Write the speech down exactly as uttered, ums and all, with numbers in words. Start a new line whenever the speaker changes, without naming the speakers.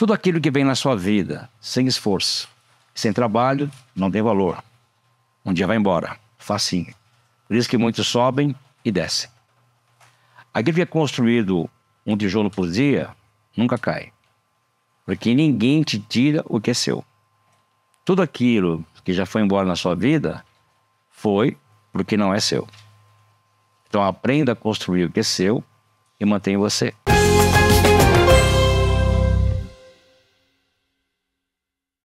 Tudo aquilo que vem na sua vida, sem esforço, sem trabalho, não tem valor. Um dia vai embora, facinho. Por isso que muitos sobem e descem. Aquilo que é construído um tijolo por dia, nunca cai. Porque ninguém te tira o que é seu. Tudo aquilo que já foi embora na sua vida, foi porque não é seu. Então aprenda a construir o que é seu e mantenha você.